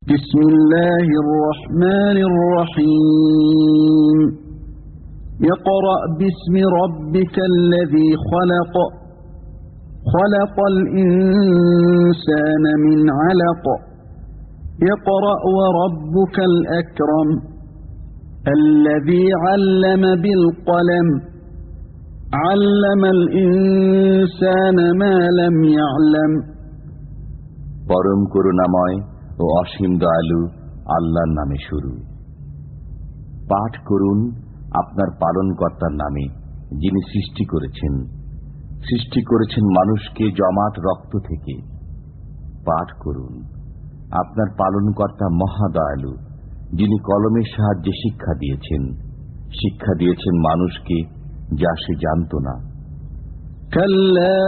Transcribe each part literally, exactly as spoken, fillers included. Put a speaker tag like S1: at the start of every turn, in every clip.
S1: بسم الله الرحمن الرحيم اقرأ باسم ربك الذي خلق خلق الإنسان من علق اقرأ وربك الأكرم الذي علم بالقلم علم الإنسان ما لم يعلم
S2: পরম করুণাময় ও অসীম দয়ালু আল্লাহর নামে শুরু। পাঠ করুন আপনার পালনকর্তার নামে, যিনি সৃষ্টি করেছেন সৃষ্টি করেছেন মানুষকে জমাট রক্ত থেকে। পাঠ করুন আপনার পালনকর্তা মহাদয়ালু, যিনি কলমের সাহায্যে শিক্ষা দিয়েছেন শিক্ষা দিয়েছেন মানুষকে যা সে জানত না।
S1: কাল্লা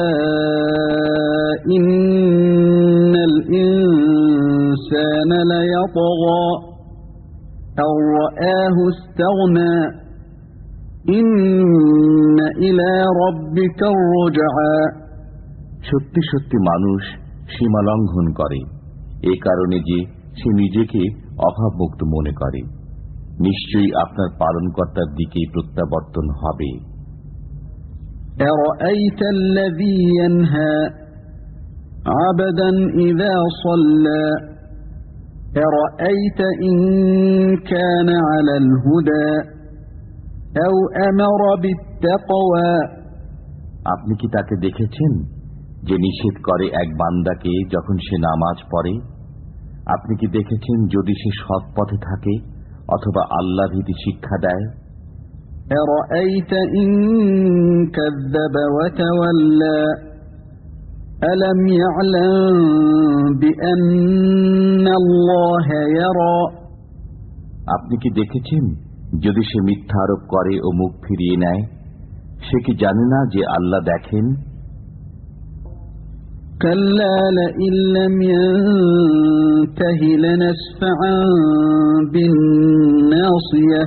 S1: ইন্নাল ইনসানা লায়াতগা আন রাআহু ইসতাগনা ইন্না ইলা রাব্বিকার রুজআ।
S2: সত্যি সত্যি মানুষ সীমা লঙ্ঘন করে, এ কারণে যে সে নিজেকে অভাবমুক্ত মনে করে। নিশ্চয়ই আপনার পালনকর্তার দিকেই প্রত্যাবর্তন হবে।
S1: أرأيت الذي ينهى عبدا إذا صلى أرأيت إن كان على الهدى أو أمر بالتقوى।
S2: আপনি কি তাকে দেখেছেন যে নিষেধ করে এক বান্দাকে যখন সে নামাজ পড়ে? আপনি কি দেখেছেন যদি সে সৎ পথে থাকে অথবা আল্লাহ ভীতি শিক্ষা দেয়?
S1: أرأيت إن كذب وتولى ألم يعلم بأن الله يرى।
S2: আপনি কি দেখেছেন যদি সে মিথ্যা আরোপ করে ও মুখ ফিরিয়ে নেয়, সে কি জানে না যে আল্লাহ দেখেন?
S1: كلا لئن لم ينته لنسفعا بالناصية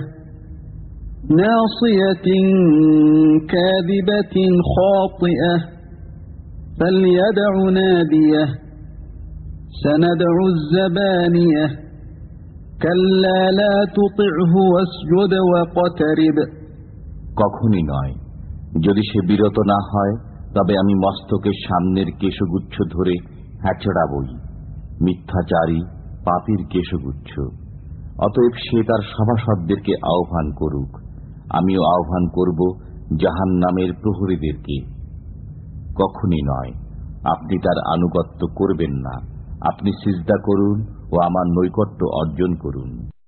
S1: ناصية كاذبة خاطئة فليدع ناديه سندع الزبانية كلا لا تطعه واسجد واقترب।
S2: কখনই নয়, যদি সে বিরত না হয় তবে আমি মস্তকের সামনের কেশগুচ্ছ ধরে হ্যাচড়াবই, মিথ্যাচারী পাপীর কেশগুচ্ছ। অতএব সে তার সভাসদদেরকে আহ্বান করুক, আমিও আহ্বান করব জাহান্নামের প্রহরীদেরকে। কখনই নয়, আপনি তার আনুগত্য করবেন না। আপনি সিজদা করুন ও আমার নৈকট্য অর্জন করুন।